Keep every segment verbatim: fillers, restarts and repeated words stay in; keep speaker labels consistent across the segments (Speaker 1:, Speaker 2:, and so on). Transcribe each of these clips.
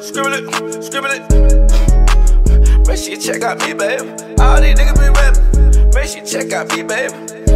Speaker 1: scribble it, scribble it. Make sure you check out me, baby. All these niggas be rapping. Make sure you check out me, baby.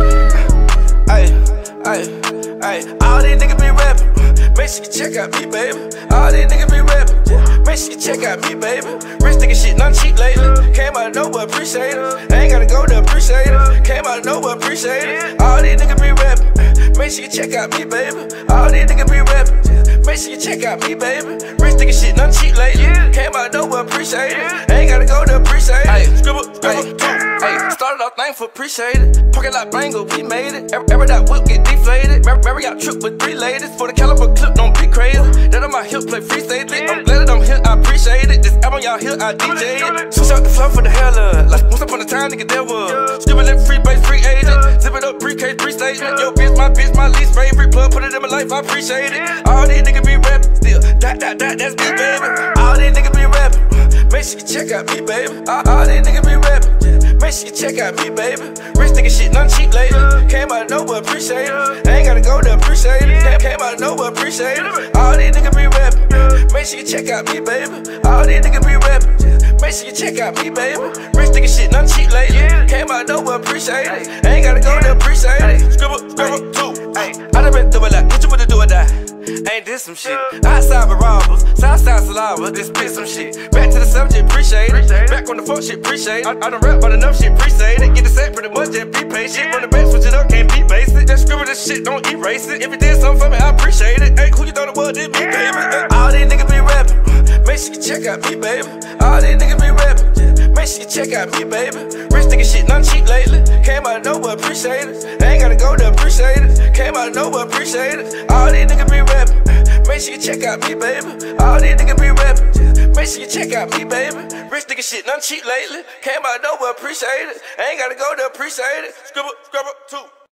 Speaker 1: Ay, ay, ay. All these niggas be rapping. Make sure you check out me, baby. All these niggas be rapping. Make sure you check out me, baby. Rich nigga shit, none cheap lately. Came out of nowhere, appreciate it. Ain't gotta go to appreciate it. Came out of nowhere, appreciate it. All these niggas be rapping. Make sure you check out me, baby. All these niggas be rapping. Make sure you check out me, baby. Rich nigga shit, none cheap lately. Came out of nowhere, appreciate it. Ain't gotta go to appreciate it. Scribble, scribble, ay. Started off thankful, appreciate it. Parking lot bangle, we made it. Every, every that whip get deflated. Marriott trip with three ladies. For the caliber clip, don't be crazy. That on my hip, play free safely. I'm glad that I'm here, I appreciate it. This album y'all here, I D J'd it. Switch out the flow for the hell of. Like once upon a time, nigga, there was. Scribble it, free base, free agent. Zip it up, pre-case, pre-statement. Yo, bitch, my bitch, my least favorite. Plug, put it in my life, I appreciate it. All these niggas be rapping still. That, that, that, that's me, baby. All these niggas be rapping. Make sure you check out me, baby. All, all these niggas be rapping. Make sure you check out me, baby. Rich nigga shit, none cheap lately. Came out of nowhere, appreciate it. Ain't gotta go to appreciate it. Came out of nowhere, appreciate it. All these niggas be rapping. Make sure you check out me, baby. All these niggas be rapping. Make sure you check out me, baby. Rich nigga shit, none cheap lately. Came out of nowhere, appreciate it. Ain't gotta go to appreciate it. Scribble, scribble, two. I done been through a lot. What you wanna do or die? Ain't this some shit? Outside with robbers, Southside saliva, this spit some shit. Back to the subject, appreciate it. Back on the fuck shit, appreciate it. I, I done rap about enough shit, appreciate it. Get the set pretty much and be patient. Run the back, switch it up, can't be basic. Just scribble this shit, don't erase it. If you did something for me, I appreciate it. Ain't who you thought it was, it be, baby. All these niggas be rapping. Make sure you check out me, baby. All these niggas be rapping. Make sure you check out me, baby. Rich nigga shit, none cheap lately. Came out of nowhere, appreciate it. Ain't gotta go to appreciate it. Came out of nowhere, appreciate it. All these niggas be rapping. Make sure you check out me, baby. All these niggas be rapping. Make sure you check out me, baby. Rich nigga shit, none cheap lately. Came out of nowhere, appreciate it. Ain't gotta go to appreciate it. Scribble, scribble, two.